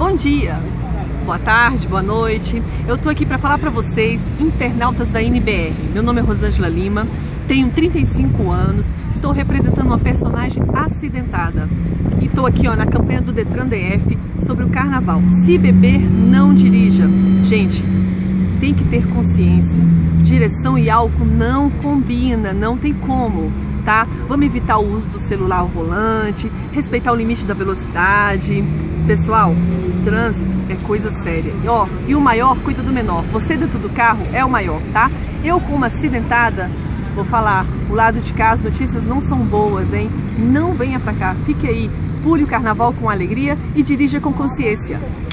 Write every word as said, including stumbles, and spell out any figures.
Bom dia, boa tarde, boa noite. Eu tô aqui para falar para vocês, internautas da N B R. Meu nome é Rosângela Lima, tenho trinta e cinco anos, estou representando uma personagem acidentada. E tô aqui ó, na campanha do Detran D F sobre o carnaval. Se beber, não dirija. Gente, tem que ter consciência. Direção e álcool não combina, não tem como, tá? Vamos evitar o uso do celular ao volante, respeitar o limite da velocidade. Pessoal, trânsito é coisa séria. E, ó, e o maior cuida do menor. Você dentro do carro é o maior, tá? Eu, como acidentada, vou falar, o lado de cá as notícias não são boas, hein? Não venha pra cá, fique aí, pule o carnaval com alegria e dirija com consciência.